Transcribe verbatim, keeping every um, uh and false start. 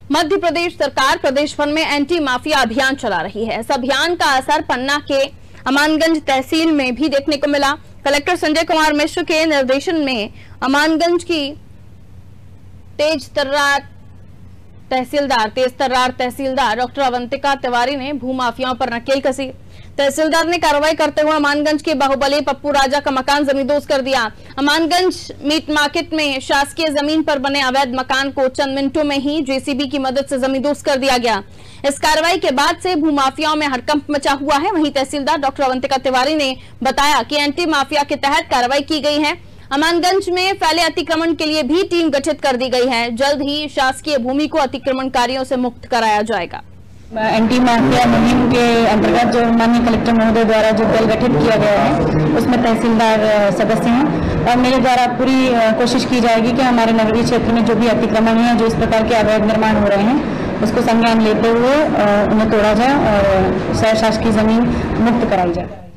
मध्य प्रदेश सरकार प्रदेश भर में एंटी माफिया अभियान चला रही है। इस अभियान का असर पन्ना के अमानगंज तहसील में भी देखने को मिला। कलेक्टर संजय कुमार मिश्र के निर्देशन में अमानगंज की तेज तर्रार तहसीलदार तेज तर्रार तहसीलदार डॉक्टर अवंतिका तिवारी ने भूमाफियाओं पर नकेल कसी। तहसीलदार ने कार्रवाई करते हुए अमानगंज के बाहुबली पप्पू राजा का मकान जमींदोज कर दिया। अमानगंज मीट मार्केट में शासकीय जमीन पर बने अवैध मकान को चंद मिनटों में ही जेसीबी की मदद से जमींदोज कर दिया गया। इस कार्रवाई के बाद से भूमाफियाओं में हड़कंप मचा हुआ है। वहीं तहसीलदार डॉक्टर अवंतिका तिवारी ने बताया कि एंटी माफिया के तहत कार्रवाई की गई है। अमानगंज में फैले अतिक्रमण के लिए भी टीम गठित कर दी गई है। जल्द ही शासकीय भूमि को अतिक्रमणकारियों से मुक्त कराया जाएगा। एंटी माफिया मुहिम के अंतर्गत जो माननीय कलेक्टर महोदय द्वारा जो दल गठित किया गया है उसमें तहसीलदार सदस्य हैं और मेरे द्वारा पूरी कोशिश की जाएगी कि हमारे नगरीय क्षेत्र में जो भी अतिक्रमण है, जो इस प्रकार के अवैध निर्माण हो रहे हैं, उसको संज्ञान लेते हुए उन्हें तोड़ा जाए और शासकीय जमीन मुक्त कराई जाए।